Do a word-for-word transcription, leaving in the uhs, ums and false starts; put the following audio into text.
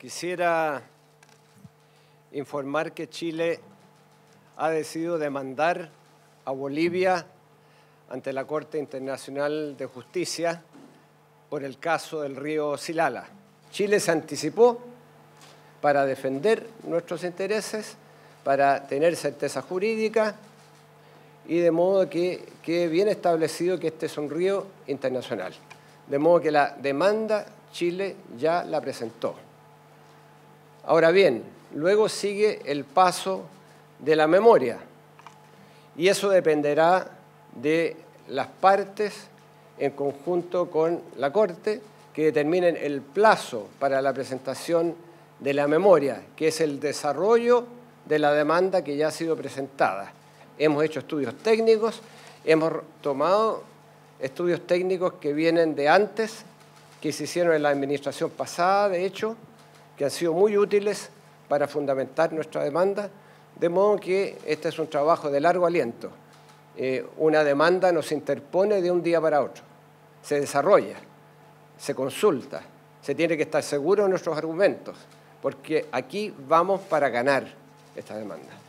Quisiera informar que Chile ha decidido demandar a Bolivia ante la Corte Internacional de Justicia por el caso del río Silala. Chile se anticipó para defender nuestros intereses, para tener certeza jurídica y de modo que quede bien establecido que este es un río internacional. De modo que la demanda Chile ya la presentó. Ahora bien, luego sigue el paso de la memoria y eso dependerá de las partes en conjunto con la Corte que determinen el plazo para la presentación de la memoria, que es el desarrollo de la demanda que ya ha sido presentada. Hemos hecho estudios técnicos, hemos tomado estudios técnicos que vienen de antes, que se hicieron en la administración pasada, de hecho, que han sido muy útiles para fundamentar nuestra demanda, de modo que este es un trabajo de largo aliento. Eh, una demanda no se interpone de un día para otro, se desarrolla, se consulta, se tiene que estar seguro de nuestros argumentos, porque aquí vamos para ganar esta demanda.